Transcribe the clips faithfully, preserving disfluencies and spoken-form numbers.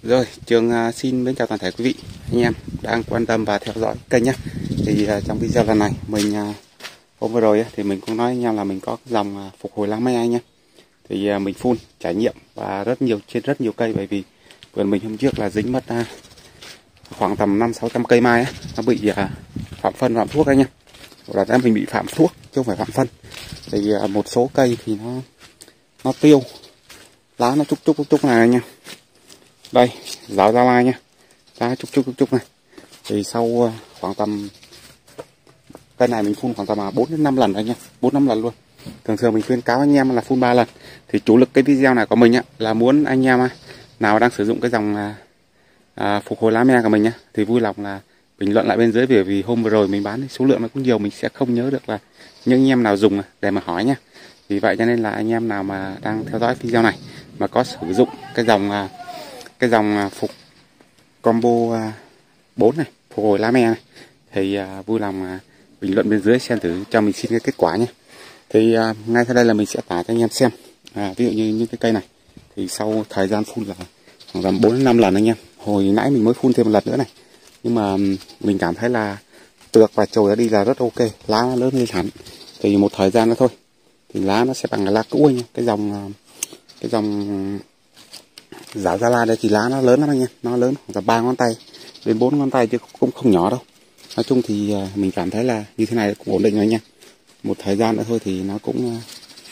Rồi, Trường uh, xin mến chào toàn thể quý vị anh em đang quan tâm và theo dõi kênh nhé. Thì uh, trong video lần này mình uh, hôm vừa rồi uh, thì mình cũng nói anh em là mình có dòng uh, phục hồi lá me nhé. Thì uh, mình phun trải nghiệm và rất nhiều trên rất nhiều cây, bởi vì vườn mình hôm trước là dính mất uh, khoảng tầm năm sáu trăm cây mai ấy, nó bị uh, phạm phân phạm thuốc anh nhé. Là ra mình bị phạm thuốc chứ không phải phạm phân. Thì uh, một số cây thì nó nó tiêu, lá nó trúc trúc trúc trúc này anh nha. Đây, giáo Gia Lai nha, lá trúc trúc trúc trúc này. Thì sau khoảng tầm cây này mình phun khoảng tầm bốn đến năm lần anh nha, bốn năm lần luôn. Thường thường mình khuyên cáo anh em là phun ba lần. Thì chủ lực cái video này của mình á là muốn anh em nào đang sử dụng cái dòng à, phục hồi lá me của mình nhá, thì vui lòng là bình luận lại bên dưới, bởi vì hôm vừa rồi mình bán số lượng nó cũng nhiều, mình sẽ không nhớ được là những anh em nào dùng để mà hỏi nhá. Vì vậy cho nên là anh em nào mà đang theo dõi video này mà có sử dụng cái dòng cái dòng phục combo bốn này, phục hồi lá me này, thì vui lòng bình luận bên dưới xem thử cho mình xin cái kết quả nhé. Thì ngay sau đây là mình sẽ tải cho anh em xem. À, ví dụ như những cái cây này thì sau thời gian phun là khoảng tầm bốn đến năm lần anh em. Hồi nãy mình mới phun thêm một lần nữa này, nhưng mà mình cảm thấy là tược và chồi nó đi là rất ok, lá nó lớn lên hẳn. Thì một thời gian nữa thôi thì lá nó sẽ bằng cái lá cũ anh em. Cái dòng cái dòng Giáo Gia Lai đây thì lá nó lớn lắm anh em, nó lớn khoảng tầm ba ngón tay đến bốn ngón tay chứ cũng không nhỏ đâu. Nói chung thì mình cảm thấy là như thế này cũng ổn định rồi anh em. Một thời gian nữa thôi thì nó cũng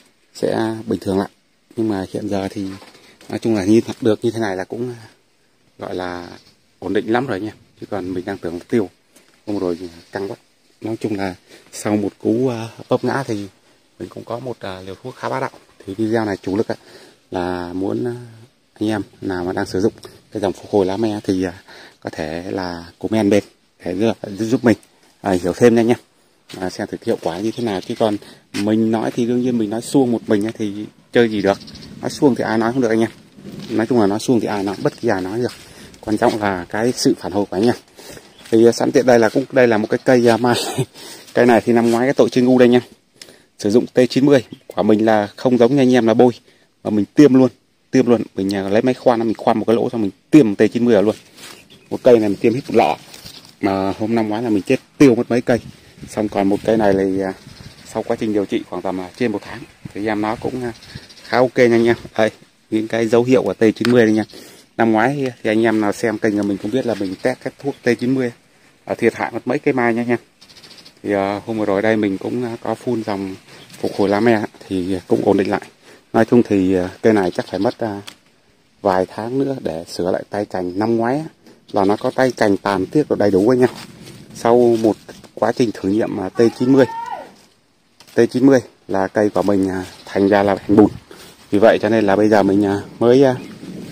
sẽ bình thường lại. Nhưng mà hiện giờ thì nói chung là như được như thế này là cũng gọi là ổn định lắm rồi nha. Chứ còn mình đang tưởng mục tiêu hôm rồi căng quá. Nói chung là sau một cú vấp ngã thì mình cũng có một liều thuốc khá bá đạo. Thì video này chủ lực là muốn anh em nào mà đang sử dụng cái dòng phục hồi lá me thì có thể là comment bên để giúp mình à, hiểu thêm nha anh em, à, xem thử hiệu quả như thế nào. Chứ còn mình nói thì đương nhiên mình nói suông một mình thì chơi gì được, nói suông thì ai nói không được anh em. Nói chung là nói suông thì ai nói, bất kỳ ai nói được, quan trọng là cái sự phản hồi của anh em. Thì sẵn tiện đây là cũng đây là một cái cây mai cây này thì năm ngoái cái tội trên ngu đây anh em, sử dụng T chín mươi của mình là không giống như anh em là bôi mà mình tiêm luôn tiêm luôn mình lấy máy khoan mình khoan một cái lỗ xong mình tiêm T chín mươi vào luôn. Một cây này mình tiêm hết một lọ, mà hôm năm ngoái là mình chết tiêu mất mấy cây. Xong còn một cây này là sau quá trình điều trị khoảng tầm trên một tháng thì em nó cũng khá ok nha anh em. Đây những cái dấu hiệu của T chín mươi đây nha. Năm ngoái thì anh em nào xem kênh của mình cũng biết là mình test các thuốc T chín mươi ở thiệt hại mất mấy cây mai nha anh em. Thì uh, hôm vừa rồi đây mình cũng có phun dòng phục hồi lá me thì cũng ổn định lại. Nói chung thì uh, cây này chắc phải mất uh, vài tháng nữa để sửa lại tay cành. Năm ngoái là nó có tay cành tàn tiết đầy đủ anh em. Sau một quá trình thử nghiệm uh, T chín mươi T chín mươi là cây của mình uh, thành ra là thành bùn. Vì vậy cho nên là bây giờ mình uh, mới uh,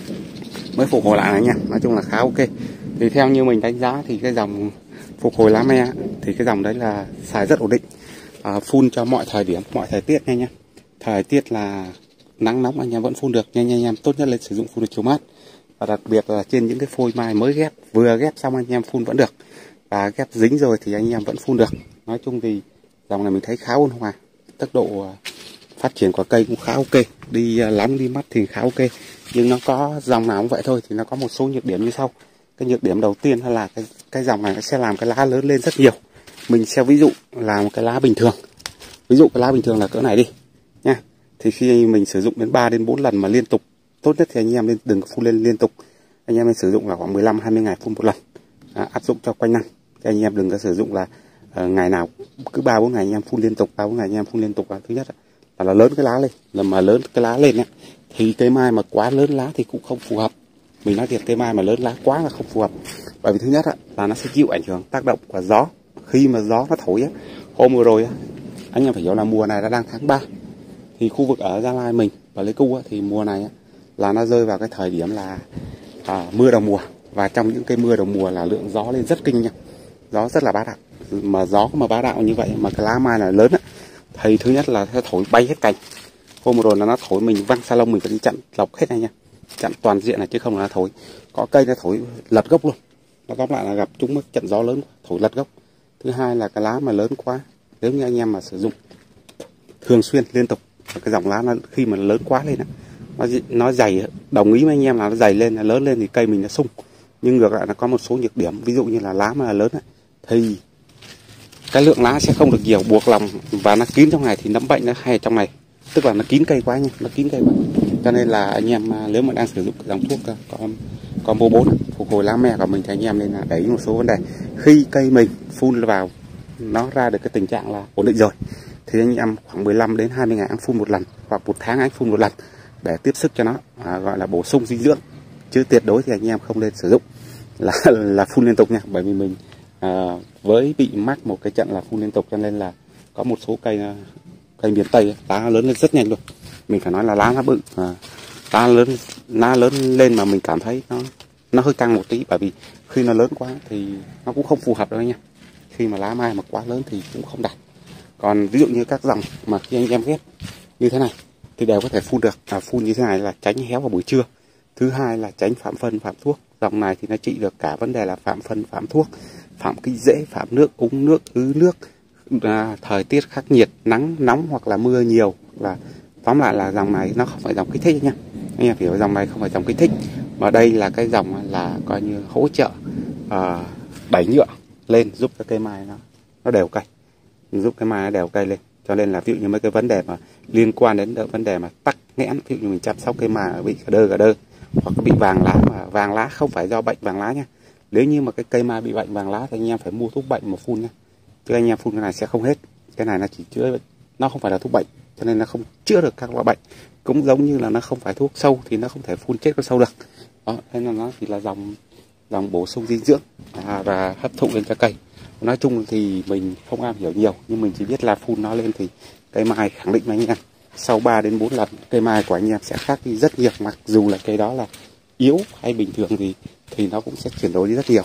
mới phục hồi lại anh em. Nói chung là khá ok. Thì theo như mình đánh giá thì cái dòng phục hồi lá me thì cái dòng đấy là xài rất ổn định, à, phun cho mọi thời điểm, mọi thời tiết nha anh em. Thời tiết là nắng nóng anh em vẫn phun được nha anh em. Tốt nhất là sử dụng phun được chiều mát, và đặc biệt là trên những cái phôi mai mới ghép, vừa ghép xong anh em phun vẫn được, và ghép dính rồi thì anh em vẫn phun được. Nói chung thì dòng này mình thấy khá ôn hòa, tốc độ phát triển của cây cũng khá ok, đi lóng đi mắt thì khá ok. Nhưng nó có dòng nào cũng vậy thôi, thì nó có một số nhược điểm như sau. Cái nhược điểm đầu tiên là cái cái dòng này nó sẽ làm cái lá lớn lên rất nhiều. Mình sẽ ví dụ là một cái lá bình thường, ví dụ cái lá bình thường là cỡ này đi nha. Thì khi mình sử dụng đến ba đến bốn lần mà liên tục, tốt nhất thì anh em nên đừng phun lên liên tục. Anh em nên sử dụng là khoảng mười lăm hai mươi ngày phun một lần, à, áp dụng cho quanh năm. Thì anh em đừng có sử dụng là uh, ngày nào cứ ba bốn ngày anh em phun liên tục, ba bốn ngày anh em phun liên tục. Là thứ nhất là, là lớn cái lá lên, là mà lớn cái lá lên ấy, thì cây mai mà quá lớn lá thì cũng không phù hợp. Mình nói thiệt, cây mai mà lớn lá quá là không phù hợp. Bởi vì thứ nhất là nó sẽ chịu ảnh hưởng tác động của gió. Khi mà gió nó thổi á, hôm vừa rồi á, anh em phải hiểu là mùa này đã đang tháng ba. Thì khu vực ở Gia Lai mình và Lấy Cu á, thì mùa này á, là nó rơi vào cái thời điểm là à, mưa đầu mùa. Và trong những cây mưa đầu mùa là lượng gió lên rất kinh nha. Gió rất là bá đạo. Mà gió mà bá đạo như vậy mà cái lá mai là lớn á, thì thứ nhất là sẽ thổi bay hết cành. Hôm vừa rồi là nó thổi mình văng sa lông, mình phải đi chặn lọc hết này nha, chặn toàn diện này chứ không là nó thổi. Có cây nó thổi lật gốc luôn. Nó tóm lại là gặp chúng mất trận gió lớn, thổi lật gốc. Thứ hai là cái lá mà lớn quá, nếu như anh em mà sử dụng thường xuyên liên tục, cái dòng lá nó khi mà lớn quá lên nó nó dày, đồng ý với anh em là nó dày lên, là lớn lên thì cây mình nó sung. Nhưng ngược lại nó có một số nhược điểm, ví dụ như là lá mà là lớn ấy, thì cái lượng lá sẽ không được nhiều, buộc lòng và nó kín trong này thì nấm bệnh nó hay trong này, tức là nó kín cây quá nha, nó kín cây quá. Cho nên là anh em nếu mà đang sử dụng dòng thuốc con combo bốn phục hồi lá me của mình thì anh em nên là để ý một số vấn đề. Khi cây mình phun vào nó ra được cái tình trạng là ổn định rồi thì anh em khoảng mười lăm đến hai mươi ngày anh phun một lần, hoặc một tháng anh phun một lần để tiếp sức cho nó, à, gọi là bổ sung dinh dưỡng. Chứ tuyệt đối thì anh em không nên sử dụng là là phun liên tục nha, bởi vì mình à, với bị mắc một cái trận là phun liên tục, cho nên là có một số cây cây miền Tây lá lớn lên rất nhanh luôn. Mình phải nói là lá nó bự, à, lá lớn lá lớn lên mà mình cảm thấy nó nó hơi căng một tí, bởi vì khi nó lớn quá thì nó cũng không phù hợp đâu nha. Khi mà lá mai mà quá lớn thì cũng không đạt. Còn ví dụ như các dòng mà khi anh em ghép như thế này thì đều có thể phun được. À, phun như thế này là tránh héo vào buổi trưa. Thứ hai là tránh phạm phân phạm thuốc. Dòng này thì nó trị được cả vấn đề là phạm phân phạm thuốc, phạm kích rễ, phạm nước, úng nước, ứ nước, à, thời tiết khắc nghiệt, nắng nóng hoặc là mưa nhiều. Là tóm lại là dòng này nó không phải dòng kích thích nha. Anh em hiểu, dòng này không phải dòng kích thích, mà đây là cái dòng là coi như hỗ trợ à, đẩy nhựa lên, giúp cho cây mai nó nó đều cây, giúp cái mai nó đều cây lên. Cho nên là ví dụ như mấy cái vấn đề mà liên quan đến vấn đề mà tắc nghẽn, ví dụ như mình chăm sóc cây mai bị cả đơ cả đơ hoặc có bị vàng lá, mà vàng lá không phải do bệnh vàng lá nha. Nếu như mà cái cây mai bị bệnh vàng lá thì anh em phải mua thuốc bệnh mà phun nha, chứ anh em phun cái này sẽ không hết. Cái này nó chỉ chữa, nó không phải là thuốc bệnh, cho nên nó không chữa được các loại bệnh. Cũng giống như là nó không phải thuốc sâu thì nó không thể phun chết con sâu được. Đó, nên là nó chỉ là dòng dòng bổ sung dinh dưỡng à, và hấp thụ lên cho cây. Nói chung thì mình không am hiểu nhiều, nhưng mình chỉ biết là phun nó lên thì cây mai khẳng định với anh em sau ba đến bốn lần cây mai của anh em sẽ khác đi rất nhiều. Mặc dù là cây đó là yếu hay bình thường thì thì nó cũng sẽ chuyển đổi đi rất nhiều.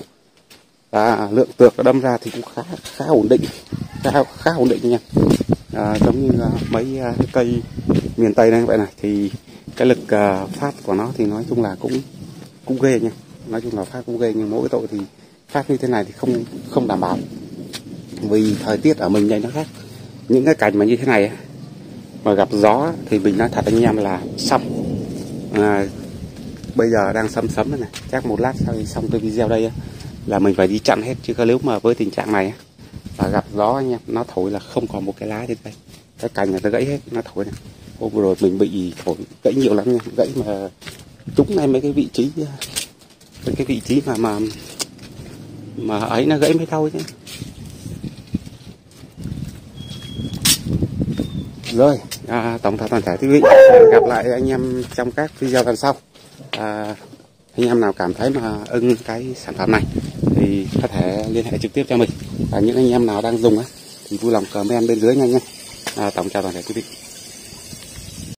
Và lượng tược nó đâm ra thì cũng khá khá ổn định, khá, khá ổn định nha. À, giống như uh, mấy uh, cây miền Tây này vậy này thì cái lực uh, phát của nó thì nói chung là cũng cũng ghê nha. Nói chung là phát cũng ghê, nhưng mỗi cái tội thì phát như thế này thì không không đảm bảo, vì thời tiết ở mình đây nó khác. Những cái cảnh mà như thế này mà gặp gió thì mình nói thật anh em là xong. À, bây giờ đang sấm sấm này, chắc một lát sau xong cái video đây là mình phải đi chặn hết, chứ nếu mà với tình trạng này và gặp gió anh em, nó thổi là không còn một cái lá trên đây, cái cành này nó gãy hết, nó thổi này. Hôm vừa rồi mình bị thổi gãy nhiều lắm nha, gãy mà trúng ngay mấy cái vị trí mấy cái vị trí mà mà mà ấy nó gãy mới thôi chứ. Rồi, à, tổng thể toàn thể quý vị, gặp lại anh em trong các video lần sau. À, anh em nào cảm thấy mà ưng cái sản phẩm này thì có thể liên hệ trực tiếp cho mình, và những anh em nào đang dùng á thì vui lòng comment bên dưới nha anh em. À, tổng chào toàn thể quý vị.